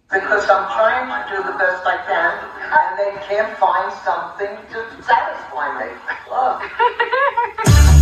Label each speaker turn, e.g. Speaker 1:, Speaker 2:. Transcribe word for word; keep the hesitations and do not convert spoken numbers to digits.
Speaker 1: Because I'm trying to do the best I can, and they can't find something to satisfy me. Look.